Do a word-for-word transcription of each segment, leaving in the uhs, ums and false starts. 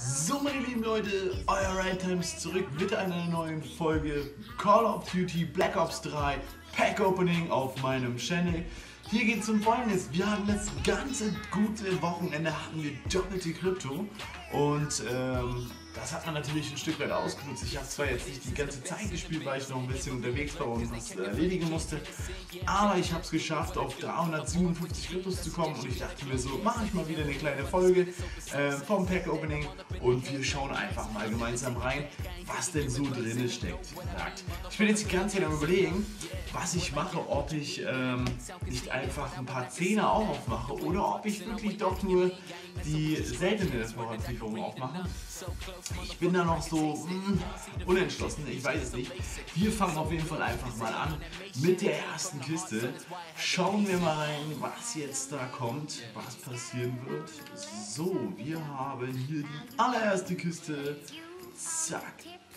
So, meine lieben Leute, euer Ride Times zurück mit einer neuen Folge Call of Duty Black Ops drei Pack Opening auf meinem Channel. Hier geht es um Folgendes: Wir hatten das ganze gute Wochenende hatten wir doppelte Krypto und ähm, das hat man natürlich ein Stück weit ausgenutzt. Ich habe zwar jetzt nicht die ganze Zeit gespielt, weil ich noch ein bisschen unterwegs war und was erledigen musste, aber ich habe es geschafft, auf dreihundertsiebenundfünfzig Kryptos zu kommen und ich dachte mir so, mache ich mal wieder eine kleine Folge äh, vom Pack Opening und wir schauen einfach mal gemeinsam rein, was denn so drin steckt. Ich bin jetzt die ganze Zeit am Überlegen, was ich mache, ob ich ähm, nicht einfach ein paar Zehner auch aufmache oder ob ich wirklich doch nur die seltene Vorratslieferung aufmache. Ich bin da noch so mh, unentschlossen, ich weiß es nicht. Wir fangen auf jeden Fall einfach mal an mit der ersten Kiste. Schauen wir mal rein, was jetzt da kommt, was passieren wird. So, wir haben hier die allererste Kiste. Zack.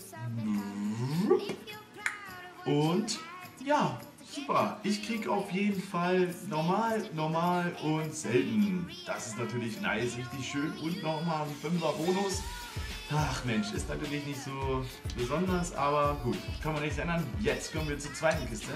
Und ja, super. Ich kriege auf jeden Fall normal, normal und selten. Das ist natürlich nice, richtig schön. Und nochmal ein Fünfer Bonus. Ach Mensch, ist natürlich nicht so besonders, aber gut, kann man nichts ändern. Jetzt kommen wir zur zweiten Kiste.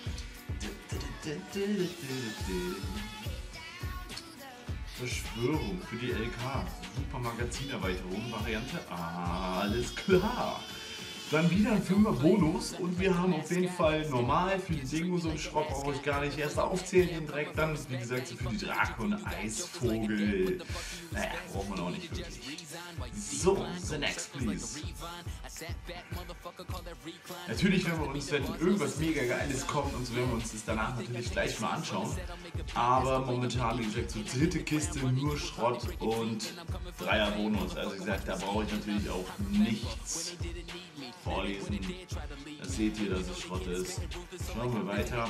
Verschwörung für die L K. Super Magazinerweiterung, Variante. Alles klar. Dann wieder ein Fünfer Bonus und wir haben auf jeden Fall normal für die Dingo, so einen Schrott brauche ich gar nicht erst aufzählen, den direkt dann, wie gesagt, so für die Drakon, Eisvogel, naja, braucht man auch nicht wirklich. So, the next please. Natürlich werden wir uns, wenn irgendwas mega Geiles kommt und so, werden wir uns das danach natürlich gleich mal anschauen, aber momentan, wie gesagt, so dritte Kiste, nur Schrott und Dreier Bonus, also wie gesagt, da brauche ich natürlich auch nichts vorlesen. Das seht ihr, dass es Schrott ist. Schauen wir weiter.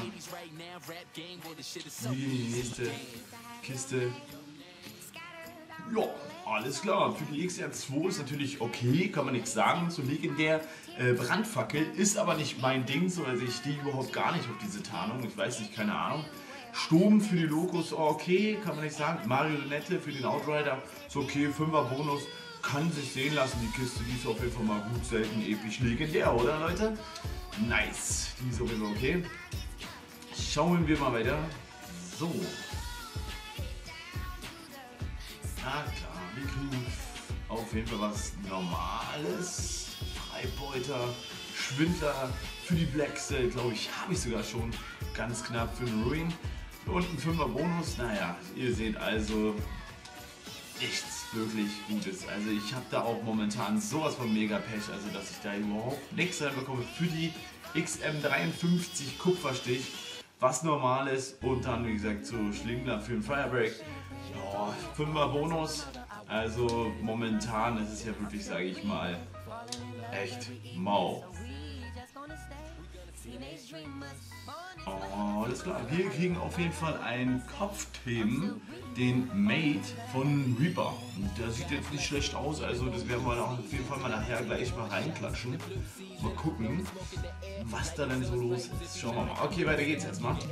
Hier die nächste Kiste. Ja, alles klar. Für die X R zwei ist natürlich okay, kann man nichts sagen. So legendär. Äh, Brandfackel ist aber nicht mein Ding, so, also ich stehe überhaupt gar nicht auf diese Tarnung. Ich weiß nicht, keine Ahnung. Sturm für die Locos, okay, kann man nicht sagen. Marionette für den Outrider ist okay, Fünfer Bonus. Kann sich sehen lassen, die Kiste, die ist auf jeden Fall mal gut, selten, episch, legendär, oder Leute? Nice, die ist auf jeden Fall okay. Schauen wir mal weiter. So. Na klar, wir kriegen auf jeden Fall was Normales. Freibeuter, Schwindler für die Black Cell, glaube ich, habe ich sogar schon ganz knapp für den Ruin. Und ein Fünfer Bonus, naja, ihr seht also nichts wirklich Gutes. Also ich habe da auch momentan sowas von mega Pech, also dass ich da überhaupt nichts reinbekomme für die X M dreiundfünfzig Kupferstich, was normal ist und dann wie gesagt so Schlingler für den Firebreak. Ja, Fünfer Bonus, also momentan ist es ja wirklich, sage ich mal, echt mau. Oh, alles klar. Wir kriegen auf jeden Fall ein Kopfthemen, den Mate von Reaper. Der sieht jetzt nicht schlecht aus, also das werden wir auf jeden Fall mal nachher gleich mal reinklatschen. Mal gucken, was da denn so los ist. Schauen wir mal. Okay, weiter geht's jetzt mal.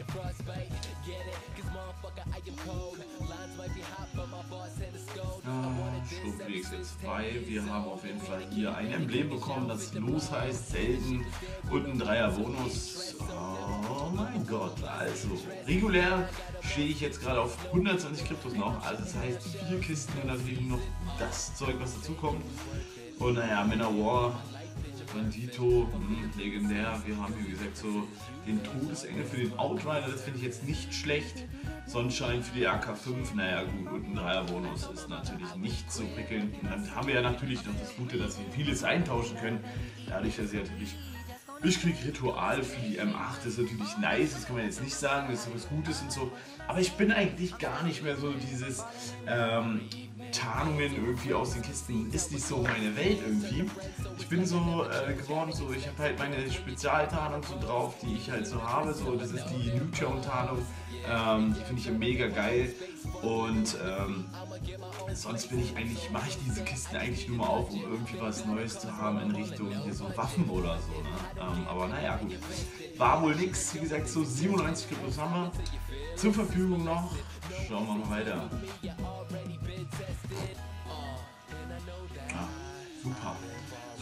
Schub W X zwei. Wir haben auf jeden Fall hier ein Emblem bekommen, das los heißt, selten und ein Dreier Bonus. Oh mein Gott, also regulär stehe ich jetzt gerade auf hundertzwanzig Kryptos noch, also das heißt vier Kisten und natürlich noch das Zeug, was dazu kommt. Und naja, Manowar, Bandito, mh, legendär. Wir haben wie gesagt so den Todesengel für den Outrider, das finde ich jetzt nicht schlecht. Sonnenschein für die A K fünf, naja gut, und ein Dreier Bonus ist natürlich nicht so prickelnd. Und dann haben wir ja natürlich noch das Gute, dass wir vieles eintauschen können, dadurch, dass ich natürlich, ich kriege Ritual für die M acht, das ist natürlich nice, das kann man jetzt nicht sagen, das ist so was Gutes und so, aber ich bin eigentlich gar nicht mehr so dieses ähm, Tarnungen irgendwie aus den Kisten, ist nicht so meine Welt irgendwie. Ich bin so äh, geworden, so ich habe halt meine Spezialtarnung so drauf, die ich halt so habe, so das ist die Newton-Tarnung, ähm, die finde ich ja mega geil und ähm, sonst bin ich eigentlich, mache ich diese Kisten eigentlich nur mal auf, um irgendwie was Neues zu haben in Richtung hier so Waffen oder so, ne? Ähm, aber naja gut, war wohl nix, wie gesagt so siebenundneunzig Kryptos haben wir zur Verfügung noch, schauen wir mal weiter.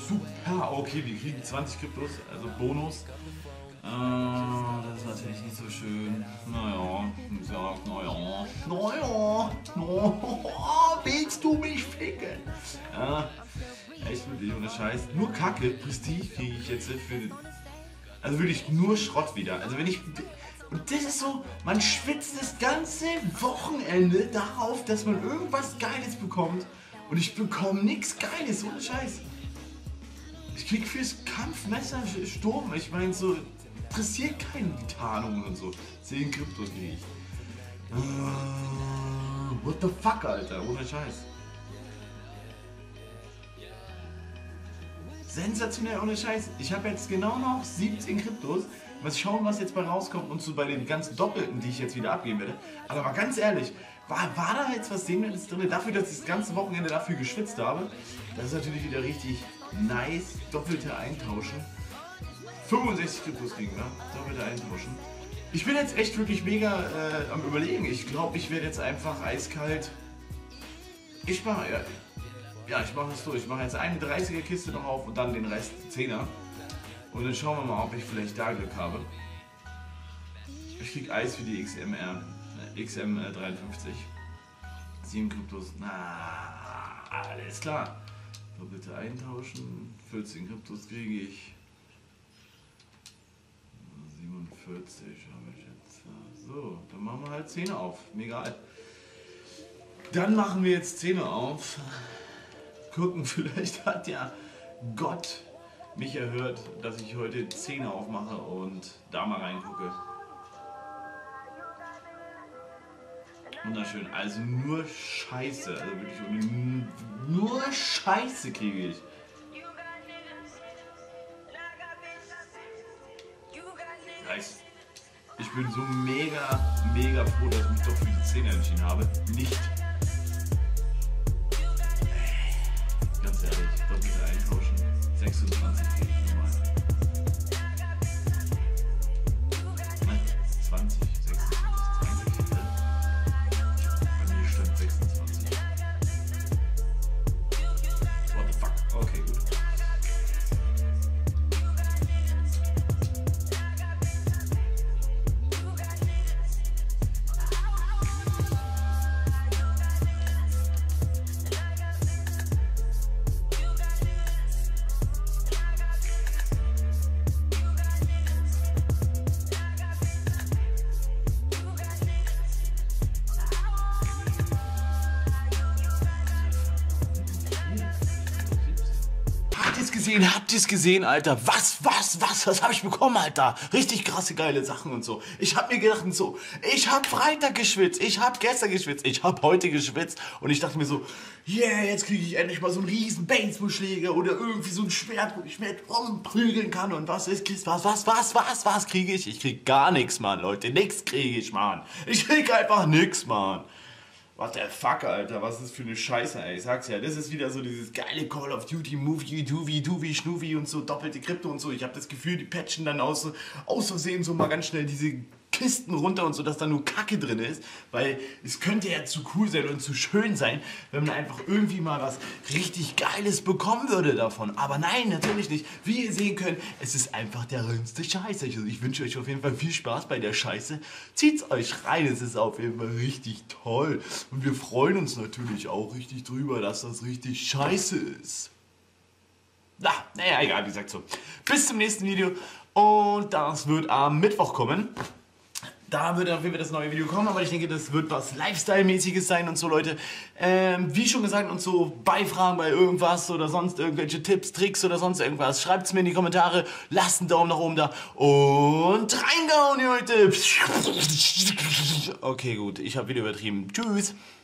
super. Okay, wir kriegen zwanzig Kryptos, also Bonus. Äh, das ist natürlich nicht so schön. Naja, ich sag, naja, naja, naja, willst du mich ficken? Ja, echt wirklich, ohne Scheiß. Nur Kacke, Prestige kriege ich jetzt für. Also wirklich nur Schrott wieder. Also wenn ich. Und das ist so, man schwitzt das ganze Wochenende darauf, dass man irgendwas Geiles bekommt. Und ich bekomme nichts Geiles, ohne Scheiß. Ich krieg fürs Kampfmesser Sturm, ich meine so, interessiert keinen die Tarnungen und so. zehn Kryptos krieg ich. Uh, what the fuck, Alter, ohne Scheiß. Sensationell, ohne Scheiß. Ich habe jetzt genau noch siebzehn Kryptos. Mal schauen, was jetzt bei rauskommt und so bei den ganzen Doppelten, die ich jetzt wieder abgeben werde. Aber mal ganz ehrlich, war, war da jetzt was Sehenswertes drin? Dafür, dass ich das ganze Wochenende dafür geschwitzt habe. Das ist natürlich wieder richtig nice. Doppelte eintauschen. fünfundsechzig Kryptos kriegen wir. Doppelte eintauschen. Ich bin jetzt echt wirklich mega äh, am Überlegen. Ich glaube, ich werde jetzt einfach eiskalt. Ich mache ja, ja, ich mache das so. Ich mache jetzt eine dreißiger Kiste noch auf und dann den Rest zehner. Und dann schauen wir mal, ob ich vielleicht da Glück habe. Ich krieg Eis für die X M R, äh, X M dreiundfünfzig. sieben Kryptos, na, alles klar. So, bitte eintauschen. vierzehn Kryptos kriege ich. siebenundvierzig habe ich jetzt. So, dann machen wir halt zehn auf. Mega alt. Dann machen wir jetzt zehn auf. Gucken, vielleicht hat ja Gott mich erhört, dass ich heute zehn aufmache und da mal reingucke. Wunderschön, also nur Scheiße, also wirklich nur Scheiße kriege ich. Nice. Ich bin so mega, mega froh, dass ich mich doch für die zehner entschieden habe. Nicht. Ganz ehrlich, doppelte eintauschen. sechsundzwanzig kriege ich nochmal. zwanzig, sechsundzwanzig, zweiundzwanzig. Bei mir stand sechsundzwanzig. What the fuck? Okay, gut. Gesehen, habt ihr es gesehen, Alter? Was, was, was, was habe ich bekommen, Alter? Richtig krasse, geile Sachen und so. Ich habe mir gedacht, so, ich habe Freitag geschwitzt, ich habe gestern geschwitzt, ich habe heute geschwitzt und ich dachte mir so, yeah, jetzt kriege ich endlich mal so einen riesen Baseballschläger oder irgendwie so ein Schwert, wo ich mit rumprügeln kann und was ist, was, was, was, was, was kriege ich? Ich krieg gar nichts, Mann, Leute, nix kriege ich, Mann. Ich krieg einfach nix, Mann. What the fuck, Alter, was ist das für eine Scheiße, ey. Ich sag's ja, das ist wieder so dieses geile Call of Duty, Movie, Doovie, Doovie, Schnuvi und so, doppelte Krypto und so. Ich habe das Gefühl, die patchen dann aus, aus Versehen so mal ganz schnell diese Kisten runter und so, dass da nur Kacke drin ist. Weil es könnte ja zu cool sein und zu schön sein, wenn man einfach irgendwie mal was richtig Geiles bekommen würde davon. Aber nein, natürlich nicht. Wie ihr sehen könnt, es ist einfach der reinste Scheiße. Also ich wünsche euch auf jeden Fall viel Spaß bei der Scheiße. Zieht's euch rein, es ist auf jeden Fall richtig toll. Und wir freuen uns natürlich auch richtig drüber, dass das richtig scheiße ist. Na, naja, egal, wie gesagt so. Bis zum nächsten Video und das wird am Mittwoch kommen. Da wird auf jeden Fall das neue Video kommen, aber ich denke, das wird was Lifestyle-mäßiges sein und so, Leute. Ähm, wie schon gesagt, und so Beifragen bei irgendwas oder sonst irgendwelche Tipps, Tricks oder sonst irgendwas, schreibt es mir in die Kommentare, lasst einen Daumen nach oben da und reingehauen, Leute. Okay, gut, ich habe wieder übertrieben. Tschüss.